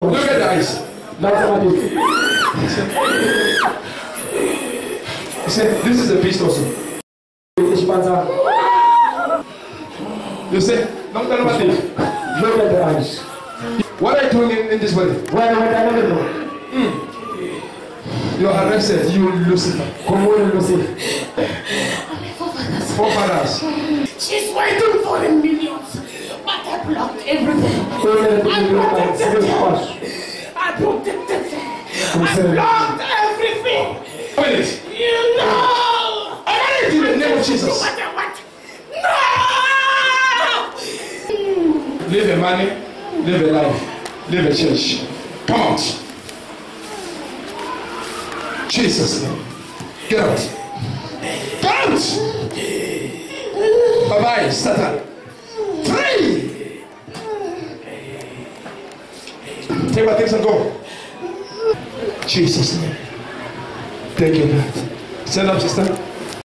Look at the eyes. He said, this is a beast also. You say, look at the eyes. What are you doing in this body? You are arrested, you Lucifer. Forefathers. She's waiting for the millions, but I blocked everything. I protected her. I protected her. I blocked everything. Wait. You know. I in the name of Jesus. What? No! Live a money, live a life, live a church. Come out. Jesus' name. Get out. Get out. Bye-bye, Satan. 3. Take my things and go. Jesus' name. Thank you, God. Stand up, sister.